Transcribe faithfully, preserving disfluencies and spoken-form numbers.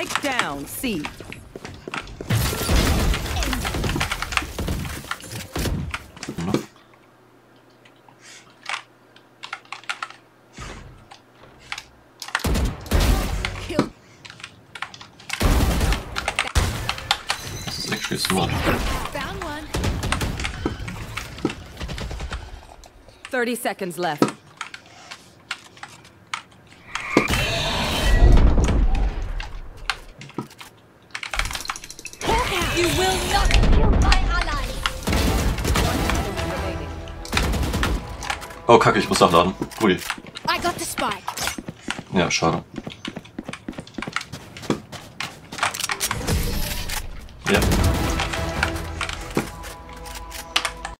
Spike down, C. Das ist actually smart. thirty seconds left. You will not kill my ally. Oh, kacke, ich muss nachladen. Ui. I got the spike. Ja, schade. Ja.